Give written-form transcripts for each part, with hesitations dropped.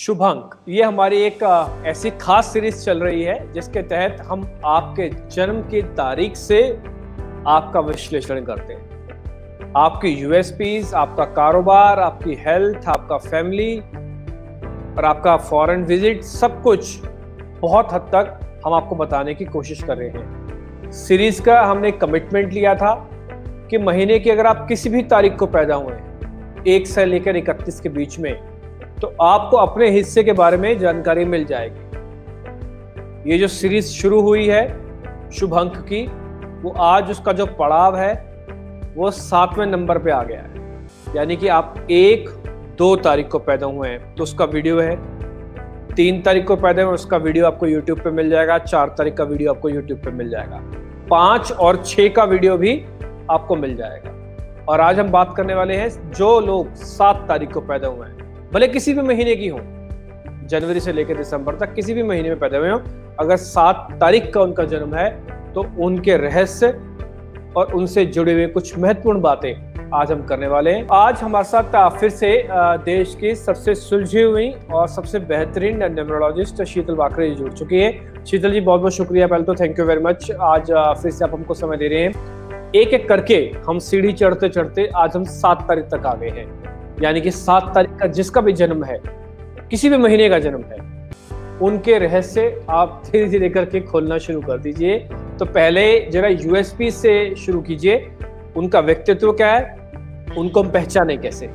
शुभ अंक, ये हमारी एक ऐसी खास सीरीज चल रही है जिसके तहत हम आपके जन्म की तारीख से आपका विश्लेषण करते हैं। आपकी यूएसपीज, आपका कारोबार, आपकी हेल्थ, आपका फैमिली और आपका फॉरेन विजिट, सब कुछ बहुत हद तक हम आपको बताने की कोशिश कर रहे हैं। सीरीज का हमने कमिटमेंट लिया था कि महीने की अगर आप किसी भी तारीख को पैदा हुए हैं 1 से लेकर 31 के बीच में, तो आपको अपने हिस्से के बारे में जानकारी मिल जाएगी। ये जो सीरीज शुरू हुई है शुभ अंक की, वो आज उसका जो पड़ाव है वो 7वें नंबर पे आ गया है। यानी कि आप 1-2 तारीख को पैदा हुए हैं तो उसका वीडियो है, 3 तारीख को पैदा हुए उसका वीडियो आपको यूट्यूब पे मिल जाएगा, 4 तारीख का वीडियो आपको यूट्यूब पे मिल जाएगा, 5 और 6 का वीडियो भी आपको मिल जाएगा। और आज हम बात करने वाले हैं जो लोग 7 तारीख को पैदा हुए हैं, भले किसी भी महीने की हो, जनवरी से लेकर दिसंबर तक किसी भी महीने में पैदा हुए हो, अगर 7 तारीख का उनका जन्म है तो उनके रहस्य और उनसे जुड़े हुए कुछ महत्वपूर्ण बातें आज हम करने वाले हैं। आज हमारे साथ फिर से देश की सबसे सुलझी हुई और सबसे बेहतरीन न्यूमरोलॉजिस्ट शीतल वाकरे जी जुड़ चुकी है। शीतल जी, बहुत बहुत शुक्रिया, पहले तो थैंक यू वेरी मच। आज फिर से आप हमको समय दे रहे हैं। एक एक करके हम सीढ़ी चढ़ते चढ़ते आज हम 7 तारीख तक आ गए हैं। यानी कि 7 तारीख का जिसका भी जन्म है, किसी भी महीने का जन्म है, उनके रहस्य आप धीरे धीरे करके खोलना शुरू कर दीजिए। तो पहले जरा यूएसपी से शुरू कीजिए। उनका व्यक्तित्व क्या है, उनको हम पहचाने कैसे?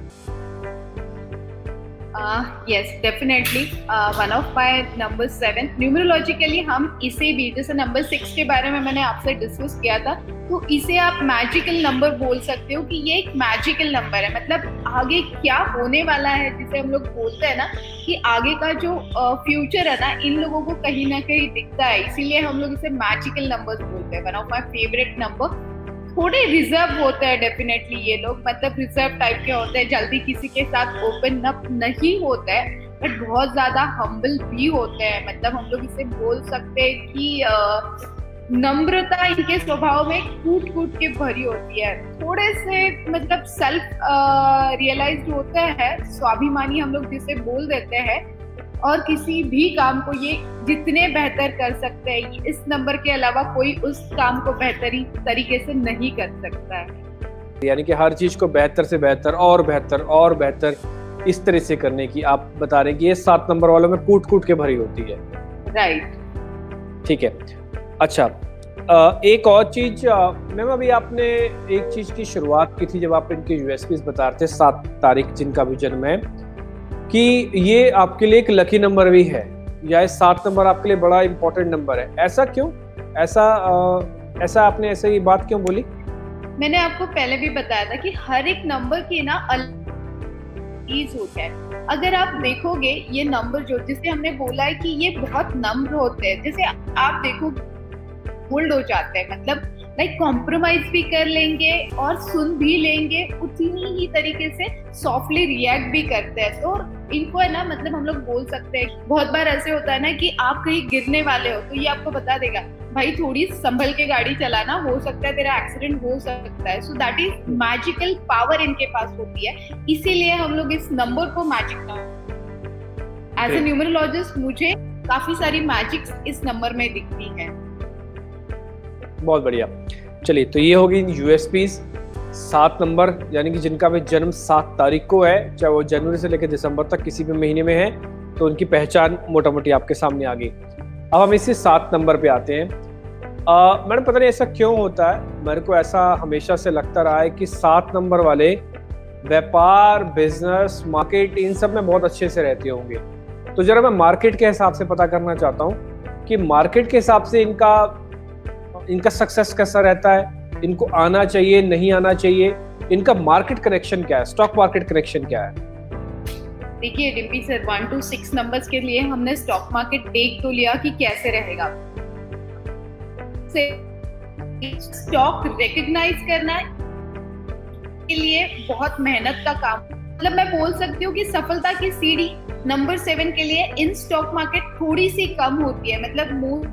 Yes, definitely. One of my number 7 numerologically हम इसे भी, जैसे नंबर 6 के बारे में मैंने आपसे डिस्कस किया था, तो इसे आप मैजिकल नंबर बोल सकते हो कि ये एक मैजिकल नंबर है। मतलब आगे क्या होने वाला है, जिसे हम लोग बोलते हैं ना कि आगे का जो फ्यूचर है ना, इन लोगों को कहीं ना कहीं दिखता है, इसीलिए हम लोग इसे मैजिकल नंबर्स बोलते हैं। One of my favourite number. थोड़े रिजर्व होते हैं डेफिनेटली ये लोग, मतलब रिजर्व टाइप के होते हैं, जल्दी किसी के साथ ओपन अप नहीं होते हैं, बट बहुत ज्यादा हम्बल भी होते हैं। मतलब हम लोग इसे बोल सकते हैं कि नम्रता इनके स्वभाव में कूट कूट के भरी होती है। थोड़े से मतलब सेल्फ रियलाइज्ड होते हैं, स्वाभिमानी हम लोग जिसे बोल देते हैं, और किसी भी काम को ये जितने बेहतर कर सकते हैं, इस नंबर के अलावा कोई उस काम को बेहतरीन तरीके से नहीं कर सकता है। यानी कि हर चीज को बेहतर से बेहतर और बेहतर और बेहतर इस तरह से करने की आप बता रहे हैं कि ये 7 नंबर वालों में कूट कूट के भरी होती है। राइट, ठीक है। अच्छा, एक और चीज मैम, अभी आपने एक चीज की शुरुआत की थी जब आप इनके यूएसपीज बता रहे थे, 7 तारीख जिनका भी जन्म है, कि ये आपके लिए एक लकी नंबर भी है, या 7 नंबर आपके लिए बड़ा इंपॉर्टेंट नंबर है। ऐसा क्यों? ऐसा आपने ऐसे ही बात क्यों बोली? मैंने आपको पहले भी बताया था कि हर एक नंबर की ना अलग चीज होता है। अगर आप देखोगे ये नंबर जो, जिसे हमने बोला है कि ये बहुत नम्र होते हैं, जैसे आप देखो होल्ड हो जाते हैं, मतलब लाइक कॉम्प्रोमाइज भी कर लेंगे और सुन भी लेंगे, उतनी ही तरीके से सॉफ्टली रिएक्ट भी करते हैं। तो इनको है ना, मतलब हम लोग बोल सकते हैं, बहुत बार ऐसे होता है ना कि आप कहीं गिरने वाले हो तो ये आपको बता देगा, भाई थोड़ी संभल के गाड़ी चलाना, हो सकता है तेरा एक्सीडेंट हो सकता है। So that is magical power इनके पास होती है, इसीलिए हम लोग इस नंबर को मैजिक एज ए न्यूमरोलॉजिस्ट मुझे काफी सारी मैजिक्स इस नंबर में दिखती है। बहुत बढ़िया। चलिए, तो ये होगी यूएसपीज 7 नंबर, यानी कि जिनका भी जन्म 7 तारीख को है, चाहे वो जनवरी से लेकर दिसंबर तक किसी भी महीने में है, तो उनकी पहचान मोटा मोटी आपके सामने आ गई। अब हम इसी 7 नंबर पे आते हैं। मैडम, पता नहीं ऐसा क्यों होता है, मेरे को ऐसा हमेशा से लगता रहा है कि 7 नंबर वाले व्यापार, बिजनेस, मार्केट, इन सब में बहुत अच्छे से रहते होंगे। तो जरा मैं मार्केट के हिसाब से पता करना चाहता हूँ कि मार्केट के हिसाब से इनका सक्सेस कैसा रहता है, इनको आना चाहिए, नहीं आना चाहिए, इनका मार्केट कनेक्शन क्या है, स्टॉक मार्केट कनेक्शन क्या है? देखिए डिम्पी सर, 1 to 6 नंबर्स के लिए हमने स्टॉक मार्केट देख तो लिया कि कैसे रहेगा। स्टॉक रिकॉग्नाइज करना के लिए बहुत मेहनत का काम, मतलब मैं बोल सकती हूँ कि सफलता की सीढ़ी नंबर 7 के लिए इन स्टॉक मार्केट थोड़ी सी कम होती है। मतलब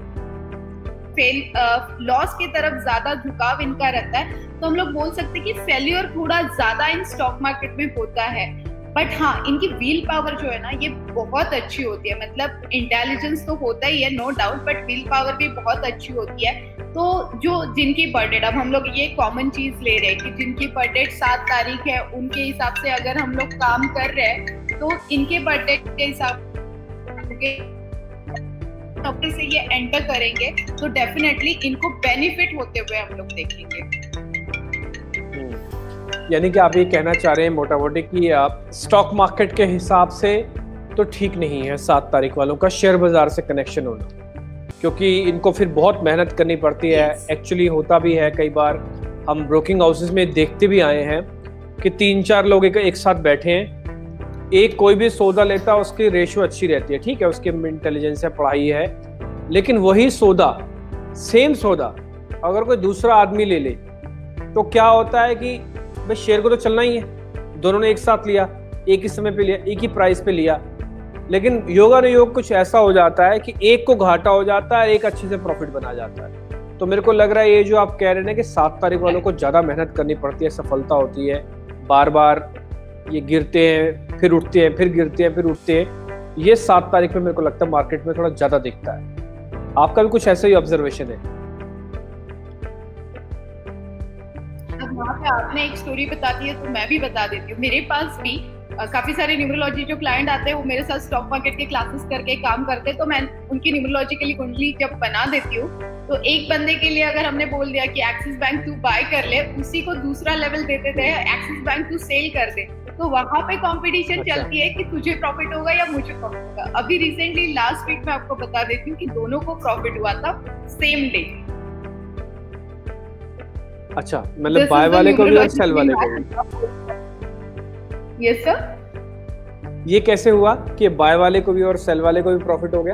लॉस की तरफ ज्यादा झुकाव इनका रहता है, तो हम लोग बोल सकते हैं कि फेल्योर थोड़ा ज्यादा इन स्टॉक मार्केट में होता है। बट हाँ, इनकी व्हील पावर जो है ना ये बहुत अच्छी होती है। मतलब इंटेलिजेंस तो होता ही है no doubt, but will power भी बहुत अच्छी होती है। तो जो जिनकी बर्थडे, अब हम लोग ये कॉमन चीज ले रहे हैं कि जिनकी बर्थडे 7 तारीख है, उनके हिसाब से अगर हम लोग काम कर रहे हैं तो इनके बर्थडे के हिसाब से ये एंटर करेंगे तो डेफिनेटली इनको बेनिफिट होते हुए हम लोग देखेंगे। यानी कि आप ये कहना चाह रहे हैं मोटा मोटी कि आप स्टॉक मार्केट के हिसाब से तो ठीक नहीं है 7 तारीख वालों का शेयर बाजार से कनेक्शन होना, क्योंकि इनको फिर बहुत मेहनत करनी पड़ती है। एक्चुअली होता भी है कई बार, हम ब्रोकिंग हाउसेस में देखते भी आए हैं कि 3-4 लोग एक साथ बैठे हैं, एक कोई भी सौदा लेता है उसकी रेशियो अच्छी रहती है, ठीक है, उसके इंटेलिजेंस है, पढ़ाई है, लेकिन वही सौदा, सेम सौदा अगर कोई दूसरा आदमी ले ले तो क्या होता है कि भाई शेयर को तो चलना ही है, दोनों ने एक साथ लिया, एक ही समय पे लिया, एक ही प्राइस पे लिया, लेकिन योगानुयोग कुछ ऐसा हो जाता है कि एक को घाटा हो जाता है, एक अच्छे से प्रॉफिट बना जाता है। तो मेरे को लग रहा है ये जो आप कह रहे हैं कि 7 तारीख वालों को ज्यादा मेहनत करनी पड़ती है, सफलता होती है, बार बार ये गिरते हैं फिर उठते हैं, फिर गिरते हैं फिर उठते हैं, ये 7 तारीख में मेरे को लगता है मार्केट में थोड़ा ज्यादा दिखता है। आपका भी कुछ ऐसा ही ऑब्जर्वेशन है? वहाँ पे आपने एक स्टोरी बता दी है तो मैं भी बता देती हूँ। मेरे पास भी काफी सारे न्यूमरोलॉजी जो क्लाइंट आते हैं वो मेरे साथ स्टॉक मार्केट के क्लासेस करके काम करते हैं, तो मैं उनकी न्यूमरोलॉजिकली कुंडली जब बना देती हूँ तो एक बंदे के लिए अगर हमने बोल दिया कि एक्सिस बैंक तू बाय कर ले, उसी को दूसरा लेवल देते थे एक्सिस बैंक तू सेल कर दे, तो वहां पे कंपटीशन चलती है कि तुझे प्रॉफिट होगा या मुझे प्रॉफिट होगा। अभी रिसेंटली लास्ट वीक में आपको बता देती हूँ कि दोनों को प्रॉफिट हुआ था सेम डे। अच्छा, मतलब बाय वाले को भी और सेल वाले को भी? Yes sir. ये कैसे हुआ कि बाय वाले को भी और सेल वाले को भी प्रॉफिट हो गया?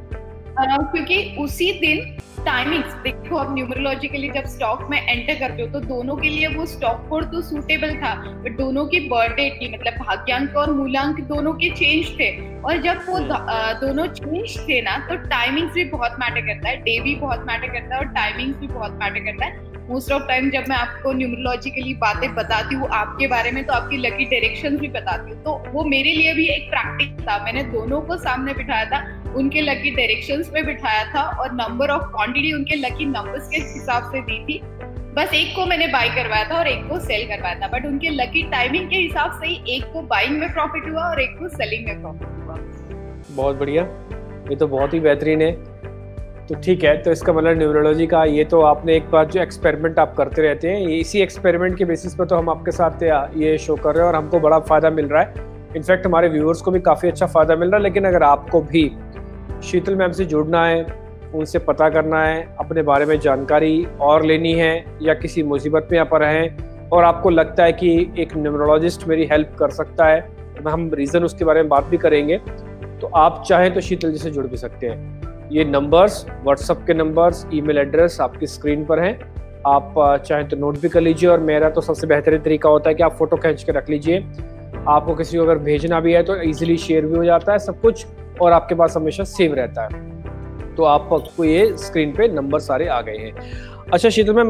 क्योंकि उसी दिन टाइमिंग्स देखो, अब न्यूमरोलॉजिकली जब स्टॉक में एंटर करते हो तो दोनों के लिए वो स्टॉक कोड तो सूटेबल था, बट दोनों की बर्थडे की मतलब भाग्यांक और मूलांक दोनों के चेंज थे, और जब वो दोनों चेंज थे ना तो टाइमिंग्स भी बहुत मैटर करता है, डे भी बहुत मैटर करता है और टाइमिंग्स भी बहुत मैटर करता है। मोस्ट ऑफ टाइम जब मैं आपको न्यूमरोलॉजिकली बातें बताती हूँ आपके बारे में तो आपकी लकी डायरेक्शंस भी बताती हूँ, तो वो मेरे लिए भी एक प्रैक्टिस था। मैंने दोनों को सामने बिठाया था, उनके लकी डायरेक्शंस पे बिठाया था और नंबर ऑफ क्वांटिटी उनके लकी नंबर्स के हिसाब से दी थी। बस एक को मैंने बाय करवाया था और एक को सेल करवाया था, बट उनके लकी टाइमिंग के हिसाब से ही एक को बाइंग में प्रॉफिट हुआ और एक को सेलिंग में प्रॉफिट हुआ। बहुत बढ़िया, ये तो बहुत ही बेहतरीन है। तो ठीक है, तो इसका मतलब न्यूमरोलॉजी का ये तो आपने एक बार जो एक्सपेरिमेंट आप करते रहते हैं, इसी एक्सपेरिमेंट के बेसिस पर तो हम आपके साथ ये शो कर रहे हैं और हमको बड़ा फायदा मिल रहा है। इनफैक्ट हमारे व्यूअर्स को भी काफ़ी अच्छा फायदा मिल रहा है। लेकिन अगर आपको भी शीतल मैम से जुड़ना है, उनसे पता करना है, अपने बारे में जानकारी और लेनी है, या किसी मुसीबत में आप रहें और आपको लगता है कि एक न्यूमरोलॉजिस्ट मेरी हेल्प कर सकता है, तो हम रीज़न उसके बारे में बात भी करेंगे, तो आप चाहें तो शीतल जी से जुड़ भी सकते हैं। ये नंबर्स, व्हाट्सएप के नंबर्स, ईमेल एड्रेस आपकी स्क्रीन पर हैं, आप चाहें तो नोट भी कर लीजिए। और मेरा तो सबसे बेहतरीन तरीका होता है कि आप फोटो खींच के रख लीजिए, आपको किसी को अगर भेजना भी है तो इजीली शेयर भी हो जाता है सब कुछ, और आपके पास हमेशा सेव रहता है। तो आपको ये स्क्रीन पे नंबर सारे आ गए हैं। अच्छा शीतल मैम,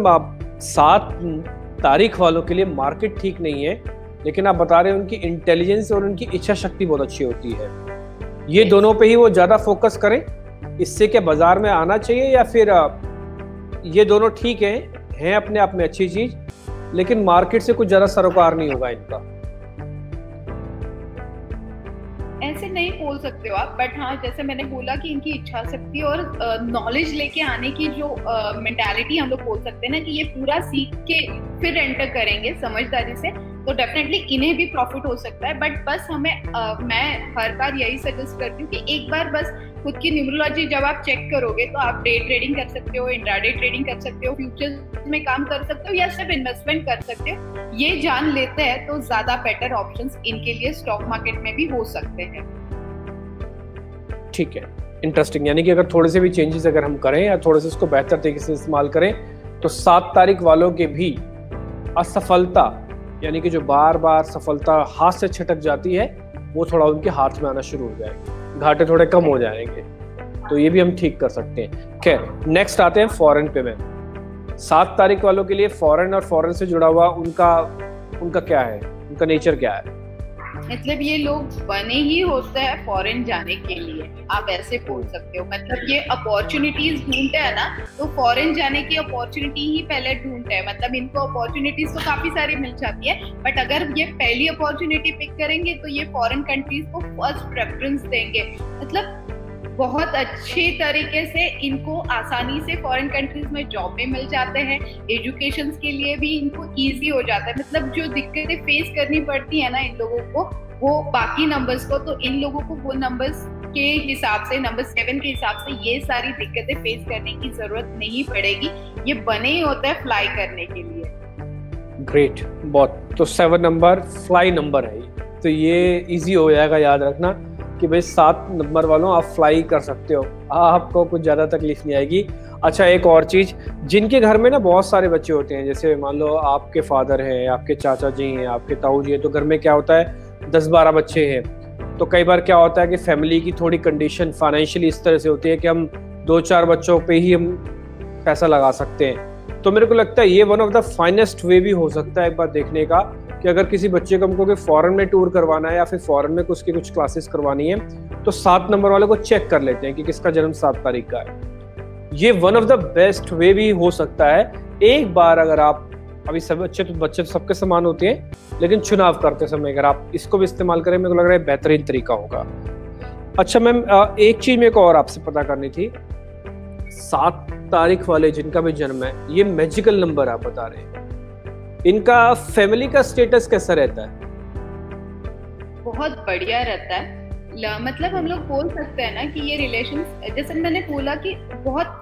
7 तारीख वालों के लिए मार्केट ठीक नहीं है, लेकिन आप बता रहे हैं उनकी इंटेलिजेंस और उनकी इच्छा शक्ति बहुत अच्छी होती है, ये दोनों पे ही वो ज्यादा फोकस करें, इससे क्या बाजार में आना चाहिए, या फिर ये दोनों ठीक हैं अपने आप में अच्छी चीज, लेकिन मार्केट से कुछ ज्यादा सरोकार नहीं होगा इनका? ऐसे नहीं बोल सकते हो आप, बट हाँ जैसे मैंने बोला कि इनकी इच्छा शक्ति और नॉलेज लेके आने की जो मेंटालिटी हम लोग बोल सकते हैं ना कि ये पूरा सीख के फिर एंटर करेंगे समझदारी से, तो डेफिनेटली इन्हें भी प्रॉफिट हो सकता है। बट बस हमें मैं हर बार यही सजेस्ट करती हूँ कि एक बार बस खुद की न्यूमरोलॉजी जब आप चेक करोगे तो आप डे ट्रेडिंग कर सकते हो, इंट्राडे ट्रेडिंग कर सकते हो, फ्यूचर्स में काम कर सकते हो, या सिर्फ इन्वेस्टमेंट कर सकते हो। ये जान लेते हैं तो ज्यादा बेटर ऑप्शंस इनके लिए स्टॉक मार्केट में भी हो सकते हैं। ठीक है, इंटरेस्टिंग। यानी कि अगर थोड़े से भी चेंजेस अगर हम करें या थोड़े से इसको बेहतर तरीके से इस्तेमाल करें तो 7 तारीख वालों के भी असफलता, यानी कि जो बार बार सफलता हाथ से छटक जाती है, वो थोड़ा उनके हाथ में आना शुरू हो जाएगी, घाटे थोड़े कम हो जाएंगे, तो ये भी हम ठीक कर सकते हैं। खैर, नेक्स्ट आते हैं फॉरेन पे। में 7 तारीख वालों के लिए फॉरेन और फॉरेन से जुड़ा हुआ उनका क्या है, उनका नेचर क्या है? मतलब ये लोग बने ही होते हैं फॉरेन जाने के लिए, आप ऐसे बोल सकते हो। मतलब ये अपॉर्चुनिटीज ढूंढते हैं ना, तो फॉरेन जाने की अपॉर्चुनिटी ही पहले ढूंढते हैं। मतलब इनको अपॉर्चुनिटीज तो काफी सारी मिल जाती है, बट अगर ये पहली अपॉर्चुनिटी पिक करेंगे तो ये फॉरेन कंट्रीज को फर्स्ट प्रेफरेंस देंगे। मतलब बहुत अच्छे तरीके से इनको आसानी से फॉरेन कंट्रीज में जॉब भी मिल जाते हैं, एजुकेशन के लिए भी इनको इजी हो जाता है। मतलब जो दिक्कतें फेस करनी पड़ती है ना इन लोगों को, वो बाकी नंबर्स को, तो इन लोगों को वो नंबर्स के हिसाब से, नंबर 7 के हिसाब से ये सारी दिक्कतें फेस करने की जरूरत नहीं पड़ेगी। ये बने ही होता है फ्लाई करने के लिए। ग्रेट, बहुत। तो 7 नंबर फ्लाई नंबर है, तो ये इजी हो जाएगा याद रखना कि भाई 7 नंबर वालों आप फ्लाई कर सकते हो, आपको कुछ ज़्यादा तकलीफ नहीं आएगी। अच्छा, एक और चीज़, जिनके घर में ना बहुत सारे बच्चे होते हैं, जैसे मान लो आपके फादर हैं, आपके चाचा जी हैं, आपके ताऊ जी हैं, तो घर में क्या होता है 10-12 बच्चे हैं, तो कई बार क्या होता है कि फैमिली की थोड़ी कंडीशन फाइनेंशियली इस तरह से होती है कि हम 2-4 बच्चों पे ही हम पैसा लगा सकते हैं। तो मेरे को लगता है ये one of the finest way भी हो सकता है एक बार देखने का, कि अगर किसी बच्चे को हमको फॉरेन में टूर करवाना है या फिर फॉरेन में उसकी कुछ क्लासेस करवानी है, तो 7 नंबर वाले को चेक कर लेते हैं कि किसका जन्म 7 तारीख का है। ये one of the best way भी हो सकता है। एक बार अगर आप, अभी सब बच्चे तो सबके समान होते हैं, लेकिन चुनाव करते समय अगर आप इसको भी इस्तेमाल करें, मेरे को लग रहा है बेहतरीन तरीका होगा। अच्छा मैम, एक चीज मेरे को और आपसे पता करनी थी, 7 तारीख वाले जिनका भी जन्म है, ये मैजिकल नंबर आप बता रहे हैं, इनका फैमिली का स्टेटस कैसा रहता है? बहुत बढ़िया रहता है। मतलब हम लोग बोल सकते हैं ना कि ये रिलेशंस, जैसे मैंने बोला कि बहुत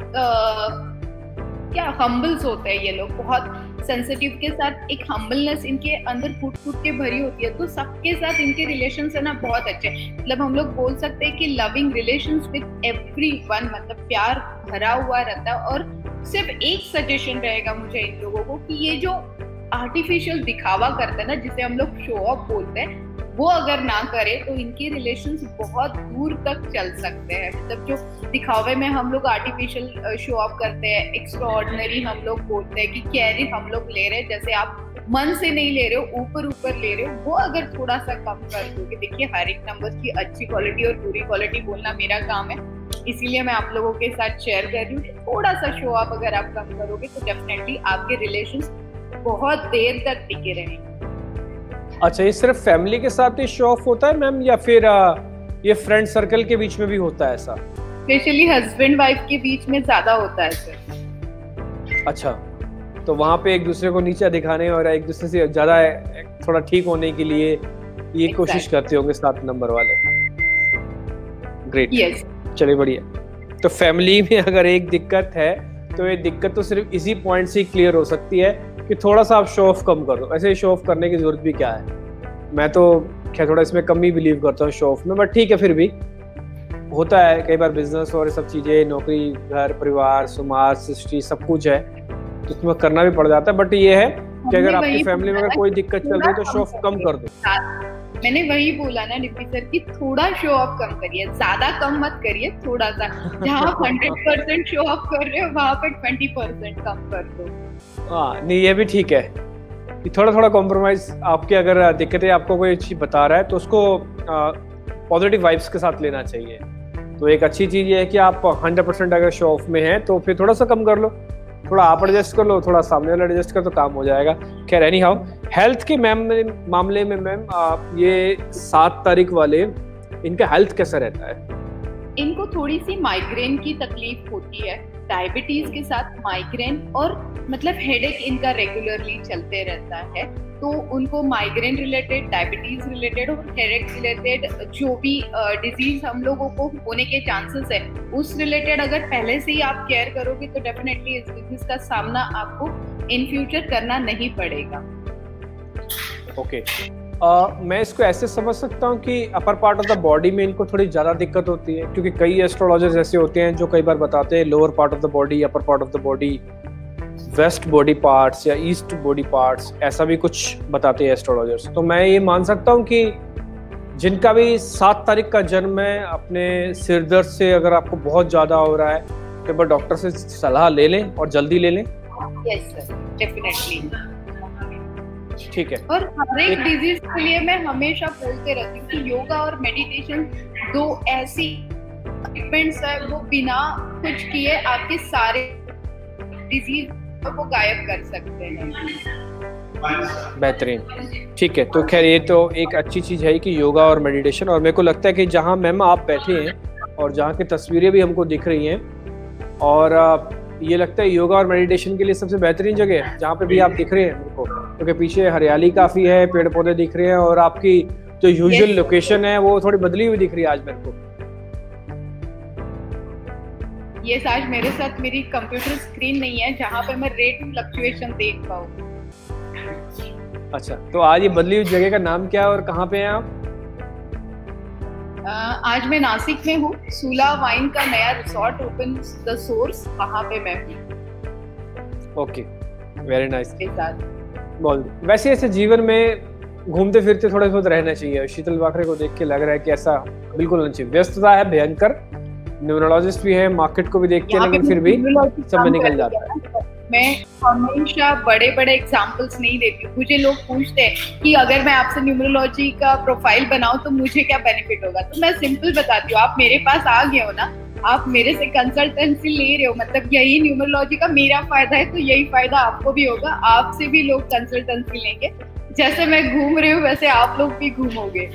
क्या हम्बल्स होते हैं ये लोग, बहुत सेंसिटिव के साथ एक हम्बलनेस इनके अंदर फूट फूट के भरी होती है। तो सबके साथ इनके रिलेशंस है ना बहुत अच्छे। मतलब हम लोग बोल सकते हैं कि लविंग रिलेशंस विद एवरीवन, मतलब प्यार भरा हुआ रहता है। और सिर्फ एक सजेशन रहेगा मुझे इन लोगों को कि ये जो आर्टिफिशियल दिखावा करते हैं ना, जिसे हम लोग शो ऑफ बोलते हैं, वो अगर ना करे तो इनके रिलेशंस बहुत दूर तक चल सकते हैं। मतलब जो दिखावे में हम लोग आर्टिफिशियल शो ऑफ करते हैं, एक्स्ट्राऑर्डिनरी हम लोग बोलते हैं कि केयरिंग हम लोग ले रहे हैं, जैसे आप मन से नहीं ले रहे हो, ऊपर ऊपर ले रहे हो, वो अगर थोड़ा सा कम कर दोगे। देखिए, हर एक नंबर की अच्छी क्वालिटी और बुरी क्वालिटी बोलना मेरा काम है, इसीलिए मैं आप लोगों के साथ शेयर कर रही हूँ। थोड़ा सा शो ऑफ अगर आप कम करोगे तो डेफिनेटली आपके रिलेशंस बहुत देर तक टिके रहेंगे। अच्छा, ये सिर्फ फैमिली के साथ ही शो ऑफ होता है मैम, या फिर ये फ्रेंड सर्कल के बीच में भी होता है ऐसा? स्पेशली हस्बैंड वाइफ के बीच में ज्यादा होता है सर। अच्छा, तो वहाँ पे एक दूसरे को नीचा दिखाने और एक दूसरे से ज्यादा थोड़ा ठीक होने के लिए ये कोशिश करते होंगे 7 नंबर वाले। Great, yes. चलिए बढ़िया। तो फैमिली में अगर एक दिक्कत है, तो ये दिक्कत तो सिर्फ इसी पॉइंट से क्लियर हो सकती है कि थोड़ा सा आप शो ऑफ कम कर दो। ऐसे शो ऑफ करने की जरूरत भी क्या है, मैं तो क्या थोड़ा इसमें कम ही बिलीव करता हूँ शो ऑफ में, बट ठीक है, फिर भी होता है कई बार। बिजनेस और सब चीजें, नौकरी, घर, परिवार, समाज, सृष्टि, सब कुछ है, तो उसमें करना भी पड़ जाता है। बट ये है कि अगर आपकी फैमिली में अगर कोई दिक्कत चल रही है तो शो ऑफ कम कर दो। मैंने वही बोला ना डिप्टी सर कि थोड़ा शो ऑफ कम करिए, ज्यादा कम मत करिए, थोड़ा सा। जहाँ 100% शो ऑफ कर रहे हो वहाँ पे 20% कम कर दो। हाँ, नहीं, ये भी ठीक है कि थोड़ा थोड़ा कॉम्प्रोमाइज। आपके अगर दिक्कतें आपको कोई चीज बता रहा है तो उसको पॉजिटिव वाइब्स के साथ लेना चाहिए। तो एक अच्छी चीज ये है कि आप 100% अगर शो ऑफ में हैं तो फिर थोड़ा सा कम कर लो, थोड़ा आप एडजस्ट कर लो, थोड़ा सामने वाला एडजस्ट कर, तो काम हो जाएगा। खैर, एनी हाउ, हेल्थ के मामले में मैम, ये 7 तारीख वाले, इनका हेल्थ कैसा रहता है? इनको थोड़ी सी माइग्रेन की तकलीफ होती है, डायबिटीज के साथ माइग्रेन, और मतलब हेडेक इनका रेगुलरली चलते रहता है। तो उनको माइग्रेन रिलेटेड, डायबिटीज रिलेटेड और हेडेक रिलेटेड जो भी डिजीज हम लोगों को होने के चांसेस है, उस रिलेटेड अगर पहले से ही आप केयर करोगे तो डेफिनेटली इस डिजीज का सामना आपको इन फ्यूचर करना नहीं पड़ेगा। ओके, मैं इसको ऐसे समझ सकता हूँ कि upper part of the body में इनको थोड़ी ज़्यादा दिक्कत होती है, क्योंकि कई एस्ट्रोलॉजर्स ऐसे होते हैं जो कई बार बताते हैं lower part of the body, upper part of the body, west body parts या ईस्ट बॉडी पार्ट्स, ऐसा भी कुछ बताते हैं एस्ट्रोलॉजर्स। तो मैं ये मान सकता हूँ कि जिनका भी 7 तारीख का जन्म है, अपने सिर दर्द से अगर आपको बहुत ज़्यादा हो रहा है तो एक बार डॉक्टर से सलाह ले लें और जल्दी ले लें। Yes sir, definitely. ठीक है। और हर एक डिजीज के लिए मैं हमेशा बोलते रहती हूँ कि योगा और मेडिटेशन दो ऐसी ट्रीटमेंट्स है वो बिना कुछ किए आपके सारे डिजीज को गायब कर सकते हैं। बेहतरीन, ठीक है। तो खैर ये तो एक अच्छी चीज है कि योगा और मेडिटेशन, और मेरे को लगता है कि जहाँ मैम आप बैठे हैं और जहाँ की तस्वीरें भी हमको दिख रही हैं, और ये लगता है योगा और मेडिटेशन के लिए सबसे बेहतरीन जगह है जहाँ पे भी आप दिख रहे हैं मेरे को, क्योंकि पीछे हरियाली काफी है, पेड़ पौधे दिख रहे हैं, और आपकी जो यूजुअल लोकेशन है वो थोड़ी बदली हुई दिख रही है आज मेरे को। ये आज मेरे साथ मेरी कंप्यूटर स्क्रीन नहीं है जहाँ पे मैं रेट फ्लक्चुएशन देख पाऊँ। अच्छा, तो आज ये बदली हुई जगह का नाम क्या है और कहाँ पे हैं आप? आज मैं नासिक में हूँ। सूला वाइन का नया रिसोर्ट ओपन द सोर्स, वहाँ पे मैं हूँ। Okay, very nice. बहुत वैसे ऐसे जीवन में घूमते फिरते थोड़ा बहुत रहना चाहिए। शीतल वाकरे को देख के लग रहा है कि ऐसा बिल्कुल नहीं चाहिए। व्यस्तता है भयंकर, न्यूरोलॉजिस्ट भी है, मार्केट को भी देखते हैं, लेकिन फिर भी सब में निकल जाता है। मैं हमेशा बड़े बड़े एग्जाम्पल्स नहीं देती हूँ। मुझे लोग पूछते हैं कि अगर मैं आपसे न्यूमरोलॉजी का प्रोफाइल बनाऊं तो मुझे क्या बेनिफिट होगा, तो मैं सिंपल बताती हूँ। आप मेरे पास आ गए हो ना, आप मेरे से कंसल्टेंसी ले रहे हो, मतलब यही न्यूमरोलॉजी का मेरा फायदा है, तो यही फायदा आपको भी होगा। आपसे भी लोग कंसल्टेंसी लेंगे, जैसे मैं घूम रही हूँ वैसे आप लोग भी घूमोगे।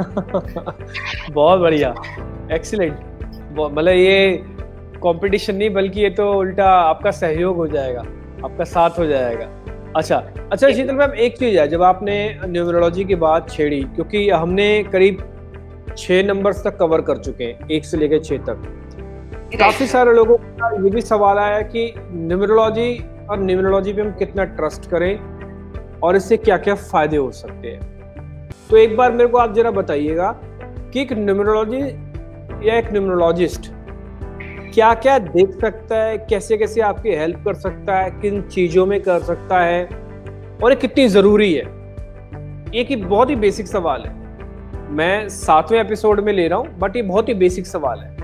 बहुत बढ़िया, एक्सीलेंट। मतलब ये कंपटीशन नहीं बल्कि ये तो उल्टा आपका सहयोग हो जाएगा, आपका साथ हो जाएगा। अच्छा शीतल मैम, एक चीज है, जब आपने न्यूमरोलॉजी की बात छेड़ी, क्योंकि हमने करीब 6 नंबर्स तक कवर कर चुके हैं, 1 से लेकर 6 तक। काफी सारे लोगों का ये भी सवाल आया कि न्यूमरोलॉजी और न्यूमरोलॉजी पे हम कितना ट्रस्ट करें और इससे क्या क्या फायदे हो सकते हैं। तो एक बार मेरे को आप जरा बताइएगा कि एक न्यूमरोलॉजी या एक न्यूमरोलॉजिस्ट क्या क्या देख सकता है, कैसे कैसे आपकी हेल्प कर सकता है, किन चीजों में कर सकता है, और ये कितनी जरूरी है। एक ही बहुत ही बेसिक सवाल है, मैं 7वें एपिसोड में ले रहा हूं, बट ये बहुत ही बेसिक सवाल है।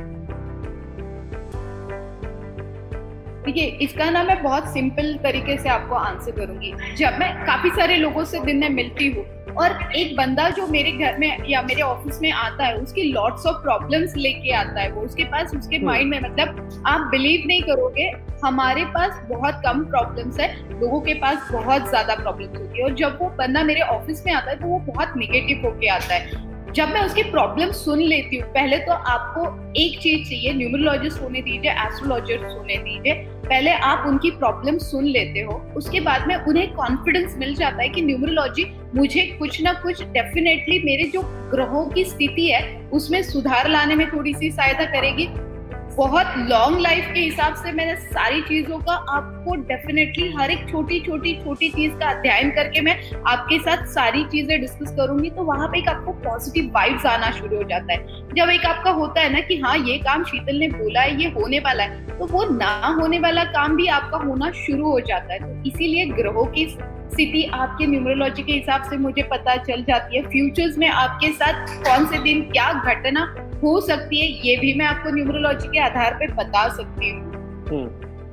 देखिए, इसका ना मैं बहुत सिंपल तरीके से आपको आंसर करूंगी। जब मैं काफी सारे लोगों से दिन में मिलती हूँ और एक बंदा जो मेरे घर में या मेरे ऑफिस में आता है, उसकी लॉट्स ऑफ प्रॉब्लम्स लेके आता है, वो उसके पास, उसके माइंड में, मतलब आप बिलीव नहीं करोगे, हमारे पास बहुत कम प्रॉब्लम्स है, लोगों के पास बहुत ज्यादा प्रॉब्लम्स होती है। और जब वो बंदा मेरे ऑफिस में आता है तो वो बहुत निगेटिव होके आता है। जब मैं उसकी प्रॉब्लम सुन लेती हूँ, पहले तो आपको एक चीज चाहिए, न्यूमरोलॉजिस्ट होने दीजिए, एस्ट्रोलॉजिस्ट होने दीजिए, पहले आप उनकी प्रॉब्लम सुन लेते हो, उसके बाद में उन्हें कॉन्फिडेंस मिल जाता है कि न्यूमरोलॉजी मुझे कुछ ना कुछ डेफिनेटली मेरे जो ग्रहों की स्थिति है उसमें सुधार लाने में थोड़ी सी सहायता करेगी। बहुत लॉन्ग लाइफ के हिसाब से मैंने सारी चीजों का आपको डेफिनेटली हर एक छोटी चीज का अध्ययन करके मैं आपके साथ सारी चीजें डिस्कस करूंगी, तो वहां पे एक आपको पॉजिटिव वाइब्स आना शुरू हो जाता है। जब एक आपका होता है ना कि हाँ ये काम शीतल ने बोला है, ये होने वाला है, तो वो ना होने वाला काम भी आपका होना शुरू हो जाता है। तो इसीलिए ग्रहों की स्थिति आपके न्यूमरोलॉजी के हिसाब से मुझे पता चल जाती है। फ्यूचर्स में आपके साथ कौन से दिन क्या घटना हो सकती है, ये भी मैं आपको न्यूमरोलॉजी के आधार पे बता सकती हूँ।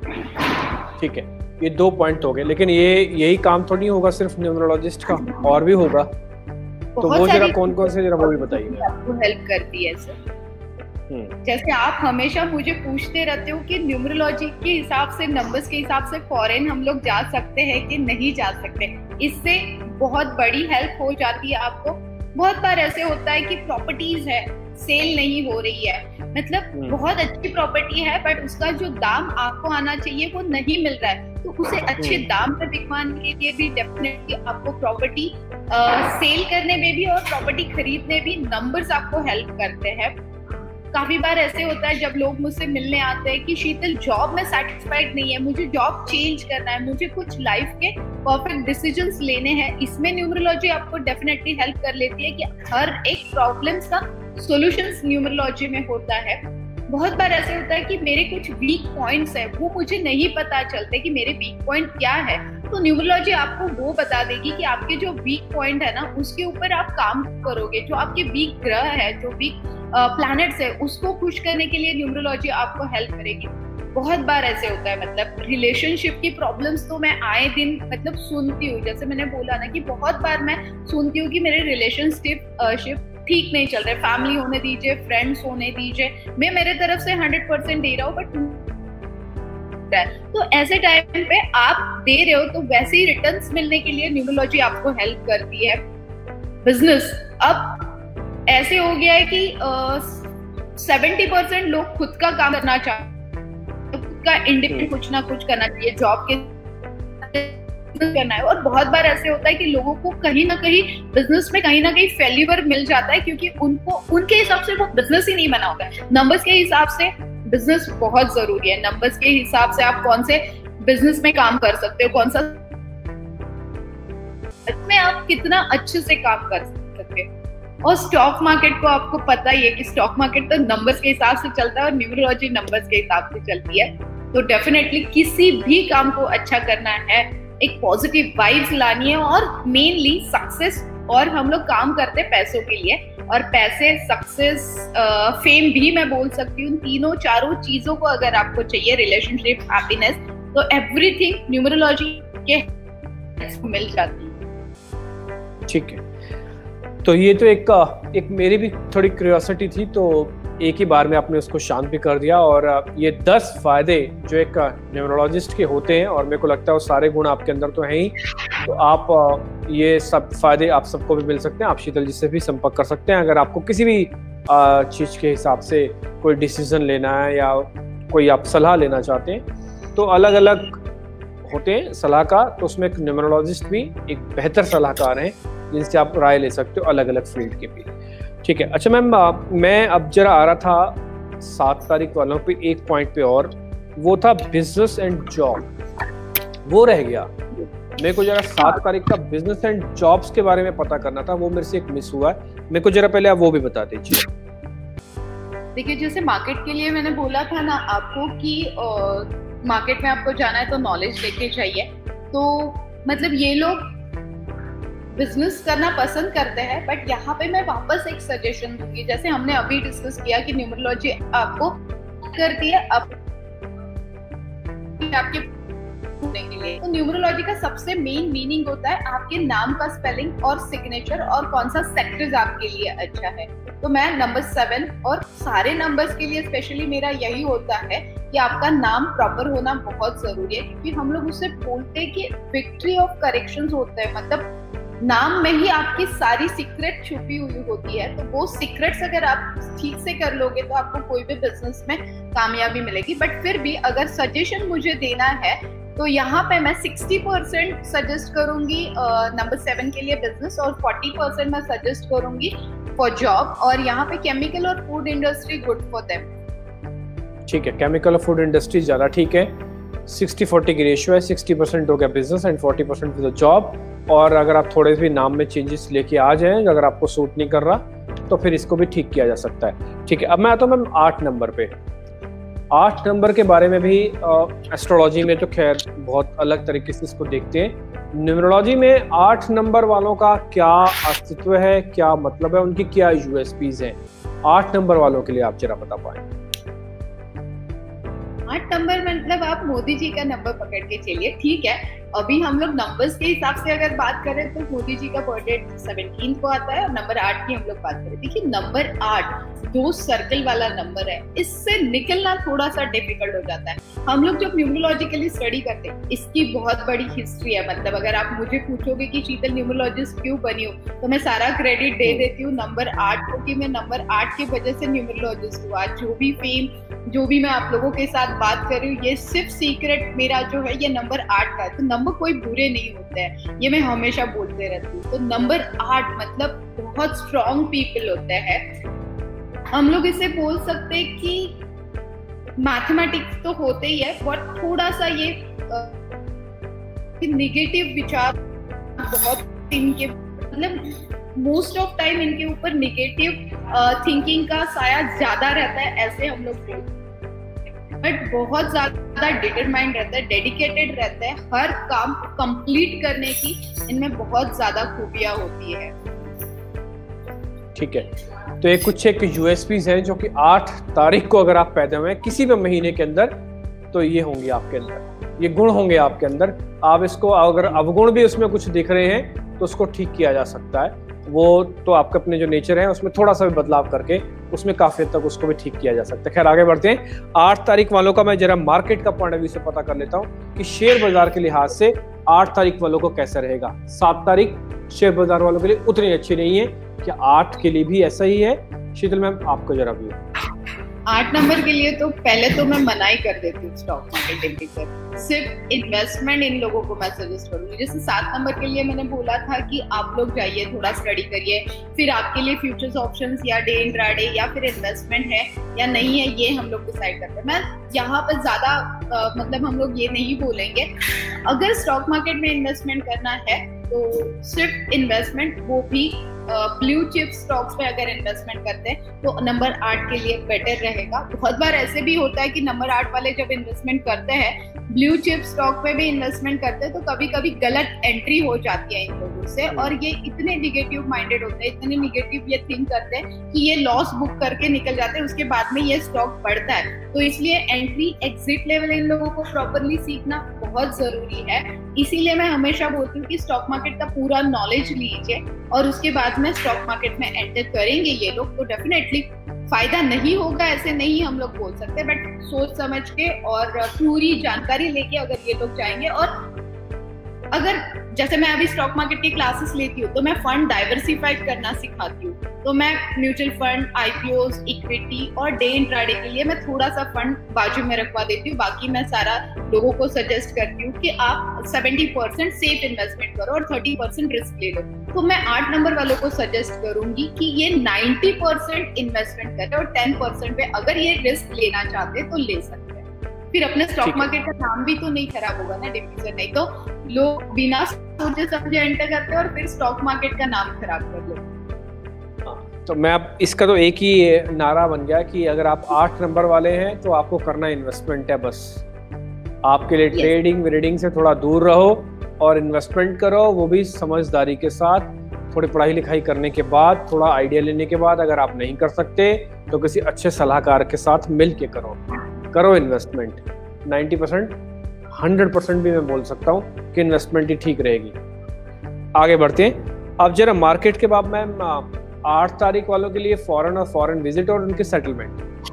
ठीक है, ये 2 पॉइंट हो गए, लेकिन यही काम थोड़ी होगा सिर्फ न्यूमरोलॉजिस्ट का, और भी होगा। तो वो जरा कौन कौन से, जरा वो भी बताइए। आपको हेल्प करती है सर। जैसे आप हमेशा मुझे पूछते रहते हो कि न्यूमरोलॉजी के हिसाब से, नंबर्स के हिसाब से फॉरेन हम लोग जा सकते हैं कि नहीं जा सकते, इससे बहुत बड़ी हेल्प हो जाती है आपको। बहुत बार ऐसे होता है कि प्रॉपर्टीज है, सेल नहीं हो रही है, मतलब बहुत अच्छी प्रॉपर्टी है बट उसका जो दाम आपको आना चाहिए वो नहीं मिल रहा है, तो उसे अच्छे दाम पर बिकवाने के लिए भी डेफिनेटली आपको प्रॉपर्टी सेल करने में भी और प्रॉपर्टी खरीदने भी नंबर्स आपको हेल्प करते हैं। काफी बार ऐसे होता है जब लोग मुझसे मिलने आते हैं कि शीतल जॉब में सेटिस्फाइड नहीं है, मुझे जॉब चेंज करना है, मुझे कुछ लाइफ के परफेक्ट डिसीजंस लेने हैं, इसमें न्यूमरोलॉजी आपको डेफिनेटली हेल्प कर लेती है कि हर एक प्रॉब्लम्स का सॉल्यूशंस न्यूमरोलॉजी में होता है। बहुत बार ऐसे होता है कि मेरे कुछ वीक पॉइंट्स है, वो मुझे नहीं पता चलते कि मेरे वीक पॉइंट क्या है, तो न्यूमरोलॉजी आपको वो बता देगी कि आपके जो वीक पॉइंट है ना उसके ऊपर आप काम करोगे। जो आपके वीक ग्रह है, जो वीक प्लैनेट्स है, उसको खुश करने के लिए न्यूमरोलॉजी आपको हेल्प करेगी। बहुत बार ऐसे होता है, मतलब रिलेशनशिप की प्रॉब्लम्स तो मैं आए दिन मतलब सुनती हूँ। जैसे मैंने बोला ना कि बहुत बार मैं सुनती हूँ कि मेरे रिलेशनशिप ठीक नहीं चल रहे, फैमिली होने दीजिए, फ्रेंड्स होने दीजिए, मैं मेरे तरफ से 100% दे रहा हूँ बट तो ऐसे टाइम पे आप दे रहे हो तो वैसे ही रिटर्न्स मिलने के लिए न्यूमरोलॉजी आपको हेल्प करती है। बिजनेस अब ऐसे हो गया है कि 70% लोग खुद का काम करना चाहते हैं, खुद का इंडिपेंडेंट कुछ ना कुछ करना चाहिए, जॉब के करना है। और बहुत बार ऐसे होता है कि लोगों को कहीं ना कहीं बिजनेस में कहीं ना कहीं फेल्यूर मिल जाता है, क्योंकि उनको उनके हिसाब से वो बिजनेस ही नहीं बना होता है। नंबर्स के हिसाब से बिजनेस बहुत जरूरी है। नंबर्स के हिसाब से आप कौन से बिजनेस में काम कर सकते हो, कौन सा में आप कितना अच्छे से काम कर सकते हो। और स्टॉक मार्केट को आपको पता ही है कि स्टॉक मार्केट तो नंबर्स के हिसाब से चलता है और न्यूमरोलॉजी नंबर्स के हिसाब से चलती है। तो डेफिनेटली किसी भी काम को अच्छा करना है, एक पॉजिटिव वाइब्स लानी है और मेनली सक्सेस। और हम लोग काम करते हैं पैसों के लिए, और पैसे, सक्सेस, फेम भी मैं बोल सकती हूँ, तीनों चारों चीजों को अगर आपको चाहिए, रिलेशनशिप, हैप्पीनेस, तो एवरीथिंग न्यूमरोलॉजी के मिल जाती है। ठीक है, तो ये तो एक मेरी भी थोड़ी क्यूरियोसिटी थी, तो एक ही बार में आपने उसको शांत भी कर दिया। और ये 10 फायदे जो एक न्यूमरोलॉजिस्ट के होते हैं, और मेरे को लगता है वो सारे गुण आपके अंदर तो हैं ही, तो आप ये सब फायदे आप सबको भी मिल सकते हैं। आप शीतल जी से भी संपर्क कर सकते हैं अगर आपको किसी भी चीज़ के हिसाब से कोई डिसीजन लेना है या कोई आप सलाह लेना चाहते हैं। तो अलग अलग होते हैं सलाहकार, तो उसमें एक न्यूमरोलॉजिस्ट भी एक बेहतर सलाहकार हैं जिनसे आप राय ले सकते हो अलग अलग फील्ड के भी। ठीक है, अच्छा मैम, मैं अब जरा आ रहा था 7 तारीख वालों पे एक पॉइंट पे, और वो था बिजनेस एंड जॉब, वो रह गया। मेरे को जरा 7 तारीख का बिजनेस एंड जॉब्स के बारे में पता करना था, वो मेरे से एक मिस हुआ है। मेरे को जरा पहले आप वो भी बता दीजिए। देखिए, जैसे मार्केट के लिए मैंने बोला था ना आपको कि मार्केट में आपको जाना है तो नॉलेज लेके चाहिए। तो मतलब ये लोग बिजनेस करना पसंद करते हैं, बट यहाँ पे मैं वापस एक सजेशन दूंगी। जैसे हमने अभी डिस्कस किया कि न्यूमरोलॉजी आपको करती है आपके के लिए, तो न्यूमरोलॉजी का सबसे मेन मीनिंग होता है आपके नाम का स्पेलिंग और सिग्नेचर और कौन सा सेक्टर्स आपके लिए अच्छा है। तो मैं नंबर 7 और सारे नंबर्स के लिए स्पेशली मेरा यही होता है कि आपका नाम प्रॉपर होना बहुत जरूरी है, क्योंकि हम लोग उससे बोलते हैं कि विक्ट्री ऑफ करेक्शंस होता है, मतलब नाम में ही आपकी सारी सीक्रेट छुपी हुई होती है। तो वो सीक्रेट्स अगर आप ठीक से कर लोगे तो आपको कोई भी बिजनेस में कामयाबी मिलेगी। बट फिर भी अगर सजेशन मुझे देना है तो यहाँ पे मैं 60% सजेस्ट करूंगी नंबर 7 के लिए बिजनेस, और 40% मैं सजेस्ट करूंगी फॉर जॉब। और यहाँ पे केमिकल और food industry good for them. ठीक है, केमिकल और फूड इंडस्ट्री ज्यादा ठीक है। 60-40 की रेशियो है, 60% हो गया business and 40% for the job. और अगर आप थोड़े भी नाम में चेंजेस लेके आ जाएं, अगर आपको सूट नहीं कर रहा तो फिर इसको भी ठीक किया जा सकता है। ठीक है, अब मैं आता हूँ मैम 8 नंबर पे। 8 नंबर के बारे में भी एस्ट्रोलॉजी में तो खैर बहुत अलग तरीके से इसको देखते हैं। न्यूमरोलॉजी में 8 नंबर वालों का क्या अस्तित्व है, क्या मतलब है, उनकी क्या यूएसपीज हैं, 8 नंबर वालों के लिए आप जरा बता पाएं। 8 नंबर मतलब आप मोदी जी का नंबर पकड़ के चलिए। ठीक है, अभी हम लोग नंबर्स के हिसाब से अगर बात करें तो मोदी जी का बर्थडे 17 को आता है और नंबर 8 की हम लोग बात करें। देखिए, नंबर 8 2 सर्कल वाला नंबर है, इससे निकलना थोड़ा सा डिफिकल्ट हो जाता है। हम लोग जब न्यूमरोलॉजिकली स्टडी करते हैं, इसकी बहुत बड़ी हिस्ट्री है। मतलब अगर आप मुझे पूछोगे कि शीतल न्यूमरोलॉजिस्ट क्यों बनी हो, तो मैं सारा क्रेडिट दे देती हूँ नंबर 8 को, कि मैं नंबर 8 की वजह से न्यूमरोलॉजिस्ट हुआ। जो भी फेम, जो भी मैं आप लोगों के साथ बात कर रही हूँ, ये सिर्फ सीक्रेट मेरा जो है ये नंबर 8 का है। तो नंबर कोई बुरे नहीं होते हैं, ये मैं हमेशा बोलते रहती हूँ। तो नंबर 8 मतलब बहुत स्ट्रॉन्ग पीपल होते हैं। हम लोग इसे बोल सकते हैं कि मैथमेटिक्स तो होते ही है, बट थोड़ा सा ये नेगेटिव विचार बहुत इनके, मतलब मोस्ट ऑफ टाइम इनके ऊपर नेगेटिव थिंकिंग का साया ज्यादा रहता है, ऐसे हम लोग बोलते हैं। बट बहुत ज्यादा डिटरमाइंड रहता है, डेडिकेटेड रहता है, हर काम कंप्लीट करने की इनमें बहुत ज्यादा खूबियां होती है। ठीक है, तो ये कुछ एक यूएसपीज हैं जो कि 8 तारीख को अगर आप पैदा हुए किसी भी महीने के अंदर, तो ये होंगे आपके अंदर, ये गुण होंगे आपके अंदर। आप इसको अगर अवगुण भी उसमें कुछ दिख रहे हैं तो उसको ठीक किया जा सकता है, वो तो आपके अपने जो नेचर है उसमें थोड़ा सा भी बदलाव करके उसमें काफी हद तक उसको भी ठीक किया जा सकता है। खैर आगे बढ़ते हैं। 8 तारीख वालों का मैं जरा मार्केट का पॉइंट ऑफ व्यू से पता कर लेता हूँ कि शेयर बाजार के लिहाज से 8 तारीख वालों को कैसा रहेगा। 7 तारीख शेयर बाजार वालों के लिए उतनी अच्छी नहीं है, क्या 8 के लिए भी ऐसा ही है? शीतल मैम आपको जरा व्यू। 8 नंबर के लिए तो पहले तो मैं मना ही कर देती हूँ स्टॉक मार्केट पर, सिर्फ इन्वेस्टमेंट इन लोगों को मैं सजेस्ट करूंगी। जैसे 7 नंबर के लिए मैंने बोला था कि आप लोग जाइए, थोड़ा स्टडी करिए, फिर आपके लिए फ्यूचर्स ऑप्शंस या डे इंट्राडे या फिर इन्वेस्टमेंट है या नहीं है, ये हम लोग डिसाइड करते हैं। मैं यहाँ पर ज्यादा मतलब हम लोग ये नहीं बोलेंगे। अगर स्टॉक मार्केट में इन्वेस्टमेंट करना है तो सिर्फ इन्वेस्टमेंट, वो भी ब्लू चिप स्टॉक्स में अगर इन्वेस्टमेंट करते हैं तो नंबर 8 के लिए बेटर रहेगा। बहुत बार ऐसे भी होता है कि नंबर 8 वाले जब इन्वेस्टमेंट करते हैं, ब्लू चिप स्टॉक में भी इन्वेस्टमेंट करते हैं, तो कभी कभी गलत एंट्री हो जाती है इन लोगों से, और ये इतने निगेटिव माइंडेड होते हैं, इतने निगेटिव ये थिंक करते हैं कि ये लॉस बुक करके निकल जाते हैं, उसके बाद में ये स्टॉक बढ़ता है। तो इसलिए एंट्री एग्जिट लेवल इन लोगों को प्रॉपरली सीखना बहुत जरूरी है। इसीलिए मैं हमेशा बोलती हूँ कि स्टॉक मार्केट का पूरा नॉलेज लीजिए और उसके बाद में स्टॉक मार्केट में एंटर करेंगे ये लोग तो डेफिनेटली फायदा नहीं होगा ऐसे नहीं हम लोग बोल सकते, बट सोच समझ के और पूरी जानकारी लेके अगर ये लोग जाएंगे। और अगर जैसे मैं अभी स्टॉक मार्केट की क्लासेस लेती हूँ तो मैं फंड डाइवर्सिफाइड करना सिखाती हूँ, तो मैं म्यूचुअल फंड, आईपीओ, इक्विटी और डे इंट्राडे के लिए मैं थोड़ा सा फंड बाजू में रखवा देती हूँ। बाकी मैं सारा लोगों को सजेस्ट करती हूँ कि आप 70% सेफ इन्वेस्टमेंट करो और 30% रिस्क ले लो। तो मैं 8 नंबर वालों को सजेस्ट करूंगी कि ये 90% इन्वेस्टमेंट करें और 10% पे अगर ये रिस्क लेना चाहते तो ले सकते हैं। फिर अपने स्टॉक मार्केट का नाम भी तो नहीं खराब होगा ना डिफिजन, नहीं तो लोग बिना सोचे समझे एंटर करते हैं और फिर स्टॉक मार्केट का नाम खराब कर लेते। तो मैं अब इसका तो एक ही नारा बन गया कि अगर आप 8 नंबर वाले हैं तो आपको करना इन्वेस्टमेंट है बस। आपके लिए ट्रेडिंग व्रेडिंग से थोड़ा दूर रहो और इन्वेस्टमेंट करो, वो भी समझदारी के साथ, थोड़ी पढ़ाई लिखाई करने के बाद, थोड़ा आइडिया लेने के बाद। अगर आप नहीं कर सकते तो किसी अच्छे सलाहकार के साथ मिल के करो इन्वेस्टमेंट। 90% 100% भी मैं बोल सकता हूँ कि इन्वेस्टमेंट ही ठीक रहेगी। आगे बढ़ते हैं। अब जरा मार्केट के बाद मैम 8 तारीख वालों के लिए फॉरेन विजिट और उनके सेटलमेंट।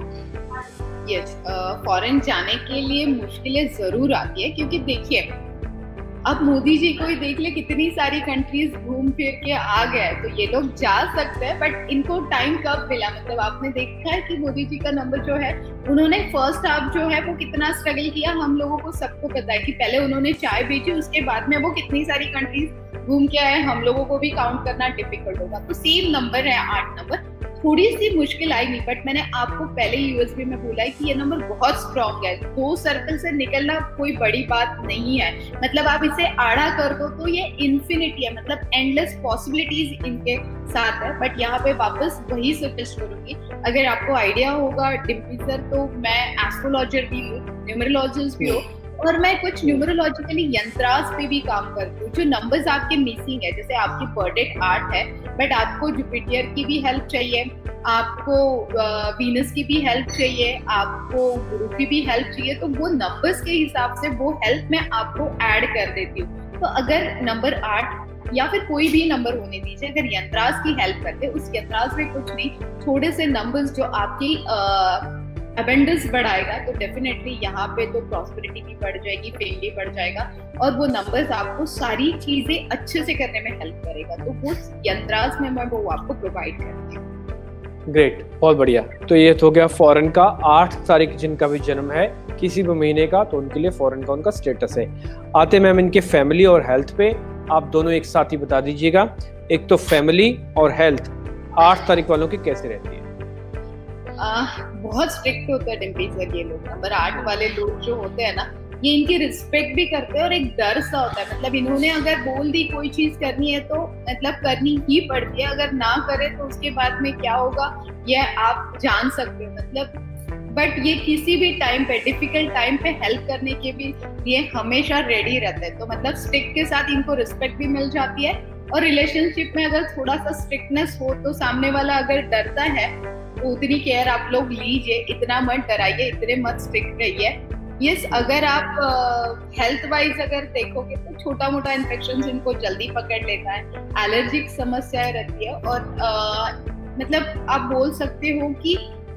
यस, फॉरेन जाने के लिए मुश्किलें जरूर आती है, क्योंकि देखिए अब मोदी जी को ही देख ले, कितनी सारी कंट्रीज घूम फिर के आ गए, तो ये लोग जा सकते हैं, बट इनको टाइम कब मिला? मतलब आपने देखा है कि मोदी जी का नंबर जो है, उन्होंने फर्स्ट हाफ जो है वो कितना स्ट्रगल किया, हम लोगों को सबको पता है कि पहले उन्होंने चाय बेची, उसके बाद में वो कितनी सारी कंट्रीज घूम के आए, हम लोगों को भी काउंट करना डिफिकल्ट होगा। तो सेम नंबर है 8 नंबर, थोड़ी सी मुश्किल आएगी, बट मैंने आपको पहले यूएसबी में बोला है कि ये नंबर बहुत स्ट्रॉन्ग है। 2 सर्कल से निकलना कोई बड़ी बात नहीं है, मतलब आप इसे आड़ा कर दो तो ये इन्फिनिटी है, मतलब एंडलेस पॉसिबिलिटीज इनके साथ है। बट यहाँ पे वापस वही सजेस्ट करूंगी, अगर आपको आइडिया होगा डिम्पी सर, तो मैं एस्ट्रोलॉजर भी हूँ, न्यूमरोलॉजिस्ट भी हूँ, और मैं कुछ न्यूमरोलॉजिकली यंत्रास पे भी काम करती हूँ। जो नंबर्स आपके मिसिंग है, जैसे आपकी बर्थडेट 8 है, बट आपको जुपिटर की भी हेल्प चाहिए, आपको वीनस की भी हेल्प चाहिए, आपको गुरु की भी हेल्प चाहिए, तो वो नंबर्स के हिसाब से वो हेल्प मैं आपको ऐड कर देती हूँ। तो अगर नंबर 8 या फिर कोई भी नंबर होने दीजिए, अगर यंत्रास की हेल्प करते, उस यंत्रास में कुछ नहीं, थोड़े से नंबर्स जो आपकी अबेंडेंस बढ़ाएगा, तो डेफिनेटली यहाँ पे तो प्रॉस्पेरिटी भी बढ़ जाएगी, फेम भी बढ़ जाएगा, और वो नंबर्स आपको सारी चीजें अच्छे से करने में हेल्प करेगा। तो वो यंत्रास में मैं वो आपको प्रोवाइड करती हूँ। ग्रेट, बहुत बढ़िया। तो ये तो हो गया फॉरेन का। 8 तारीख जिनका भी जन्म है किसी भी महीने का, तो उनके लिए फॉरेन का उनका स्टेटस है। आते मैम इनके फैमिली और हेल्थ पे, आप दोनों एक साथ ही बता दीजिएगा। एक तो फैमिली और हेल्थ 8 तारीख वालों की कैसे रहती है? बहुत स्ट्रिक्ट होता है डिम्पी सर ये लोग। नंबर 8 वाले लोग जो होते हैं ना, ये इनकी रिस्पेक्ट भी करते हैं और एक डर सा होता है, मतलब इन्होंने अगर बोल दी कोई चीज करनी है तो मतलब करनी ही पड़ती है, अगर ना करे तो उसके बाद में क्या होगा ये आप जान सकते हो, मतलब। बट ये किसी भी टाइम पे, डिफिकल्ट टाइम पे हेल्प करने के भी लिए हमेशा रेडी रहते हैं। तो मतलब स्ट्रिक्ट के साथ इनको रिस्पेक्ट भी मिल जाती है, और रिलेशनशिप में अगर थोड़ा सा स्ट्रिक्टनेस हो तो सामने वाला अगर डरता है तो उतनी केयर आप लोग लीजिए, इतना मत डराइए, इतने मत स्ट्रिक्ट रहिए। यस, अगर आप हेल्थ वाइज अगर देखोगे तो छोटा मोटा इन्फेक्शन इनको जल्दी पकड़ लेता है, एलर्जिक समस्याएं रहती है, और मतलब आप बोल सकते हो कि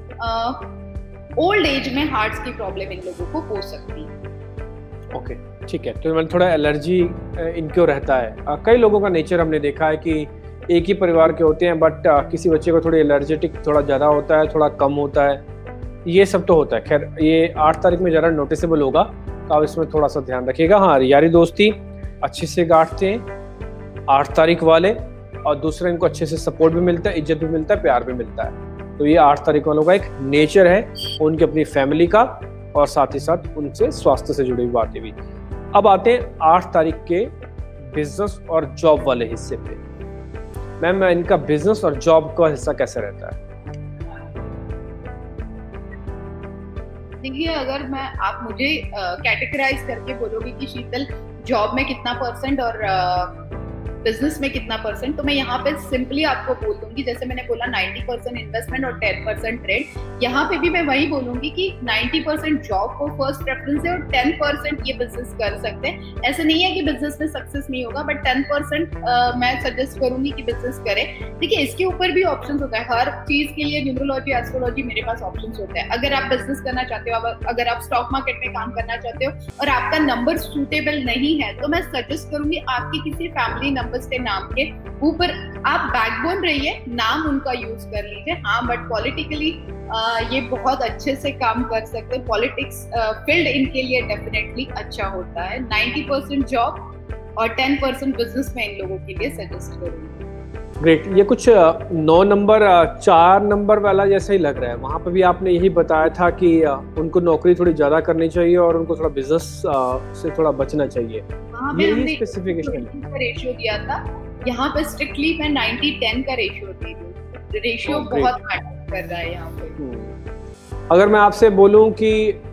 ओल्ड एज में हार्ट्स की प्रॉब्लम इन लोगों को हो सकती है। ओके, ठीक है। तो मतलब थोड़ा एलर्जी इनको रहता है। कई लोगों का नेचर हमने देखा है कि एक ही परिवार के होते हैं, बट किसी बच्चे को थोड़ी एलर्जेटिक थोड़ा ज़्यादा होता है, थोड़ा कम होता है, ये सब तो होता है। खैर, ये 8 तारीख में ज़रा नोटिसेबल होगा, तो आप इसमें थोड़ा सा ध्यान रखिएगा। हाँ, यारी दोस्ती अच्छे से गांठते हैं 8 तारीख वाले, और दूसरे इनको अच्छे से सपोर्ट भी मिलता है, इज्जत भी मिलता है, प्यार भी मिलता है। तो ये 8 तारीख वालों का एक नेचर है, उनकी अपनी फैमिली का, और साथ ही साथ उनसे स्वास्थ्य से जुड़ी हुई बातें भी। अब आते हैं 8 तारीख के बिजनेस और जॉब वाले हिस्से पे। मैम, इनका बिजनेस और जॉब का हिस्सा कैसे रहता है? देखिए, अगर आप मुझे कैटेगराइज करके बोलोगे कि शीतल जॉब में कितना परसेंट और बिजनेस में कितना परसेंट, तो मैं यहाँ पे सिंपली आपको बोल दूंगी, जैसे मैंने बोला 90% इन्वेस्टमेंट और 10% ट्रेड। यहाँ पे भी मैं वही बोलूंगी कि 90% जॉब को फर्स्ट प्रेफरेंस है और 10% ये बिजनेस कर सकते हैं। ऐसे नहीं है कि बिजनेस में सक्सेस नहीं होगा, बट 10% मैं सजेस्ट करूंगी कि बिजनेस करें। देखिए, इसके ऊपर भी ऑप्शन होता है, हर चीज के लिए न्यूमरोलॉजी, एस्ट्रोलॉजी मेरे पास ऑप्शन होता है। अगर आप बिजनेस करना चाहते हो, अगर आप स्टॉक मार्केट में काम करना चाहते हो और आपका नंबर सूटेबल नहीं है, तो मैं सजेस्ट करूंगी आपकी किसी फैमिली नंबर के नाम के ऊपर आप बैकबोन रहिए, नाम उनका यूज कर लीजिए। हाँ, बट पॉलिटिकली ये बहुत अच्छे से काम कर सकते हैं। पॉलिटिक्स फील्ड इनके लिए डेफिनेटली अच्छा होता है। 90% जॉब और 10% बिजनेस में इन लोगों के लिए सजेस्ट करूंगी। ग्रेट। ये कुछ 9 नंबर 4 नंबर वाला जैसा ही लग रहा है। वहाँ पे भी आपने यही बताया था कि उनको नौकरी थोड़ी ज्यादा करनी चाहिए और उनको थोड़ा बिजनेस से थोड़ा बचना चाहिए। यही स्पेसिफिकेशन रेशियो दिया था। यहाँ पे स्ट्रिक्टली मैं 90-10 का रेशियो दे दूँ। रेशियो बहुत मैटर कर रहा है यहाँ पे। अगर मैं आपसे बोलूं कि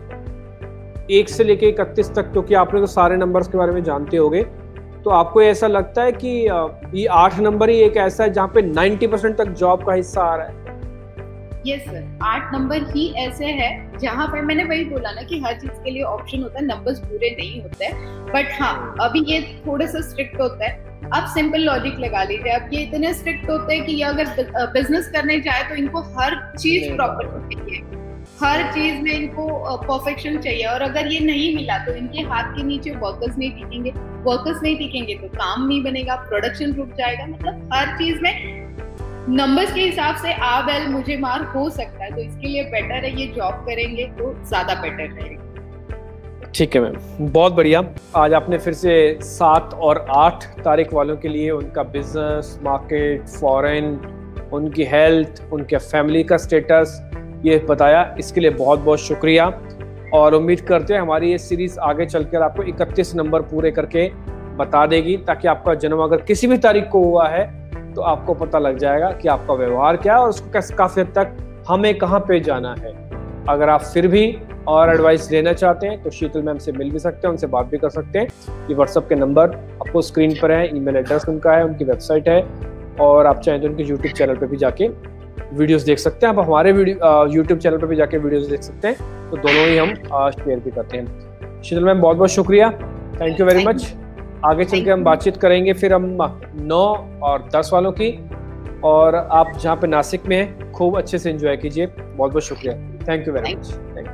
1 से लेके 31 तक, क्योंकि आपने तो सारे नंबर्स के बारे में जानते होंगे, तो आपको ऐसा लगता है कि ये 8 नंबर ही एक ऐसा है जहाँ पे 90% तक जॉब का हिस्सा आ रहा है? यस सर, 8 नंबर ही ऐसे है जहाँ पे मैंने वही बोला ना कि हर चीज के लिए ऑप्शन होता है, नंबर्स पूरे नहीं होते हैं। बट हाँ, अभी ये थोड़ा सा स्ट्रिक्ट होता है। आप सिंपल लॉजिक लगा लीजिए, अब ये इतने स्ट्रिक्ट होते हैं कि ये अगर बिजनेस करने जाए तो इनको हर चीज प्रॉपर चाहिए, हर चीज में इनको परफेक्शन चाहिए, और अगर ये नहीं मिला तो इनके हाथ के नीचे वर्कर्स नहीं टिकेंगे, वर्कर्स नहीं टिकेंगे तो काम नहीं बनेगा, प्रोडक्शन रुक जाएगा। मतलब हर चीज में नंबर्स के हिसाब से वेल मुझे मार हो सकता है, तो इसके लिए बेटर है ये जॉब करेंगे तो ज्यादा बेटर रहेगा। ठीक है मैम, बहुत बढ़िया। आज आपने फिर से 7 और 8 तारीख वालों के लिए उनका बिजनेस, मार्केट, फॉरेन, उनकी हेल्थ, उनके फैमिली का स्टेटस ये बताया। इसके लिए बहुत बहुत शुक्रिया, और उम्मीद करते हैं हमारी ये सीरीज आगे चलकर आपको 31 नंबर पूरे करके बता देगी, ताकि आपका जन्म अगर किसी भी तारीख को हुआ है तो आपको पता लग जाएगा कि आपका व्यवहार क्या है और उसको कैसे काफी हद तक हमें कहाँ पे जाना है। अगर आप फिर भी और एडवाइस लेना चाहते हैं तो शीतल मैम से मिल भी सकते हैं, उनसे बात भी कर सकते हैं। ये व्हाट्सएप के नंबर आपको स्क्रीन पर है, ईमेल एड्रेस उनका है, उनकी वेबसाइट है, और आप चाहें तो उनके यूट्यूब चैनल पर भी जाके वीडियोस देख सकते हैं। आप हमारे यूट्यूब चैनल पर भी जाके वीडियोस देख सकते हैं, तो दोनों ही हम शेयर भी करते हैं। शीतल मैम, बहुत बहुत शुक्रिया, थैंक यू वेरी मच। आगे चल के हम बातचीत करेंगे फिर हम 9 और 10 वालों की, और आप जहाँ पे नासिक में हैं खूब अच्छे से एंजॉय कीजिए। बहुत बहुत शुक्रिया, थैंक यू वेरी मच।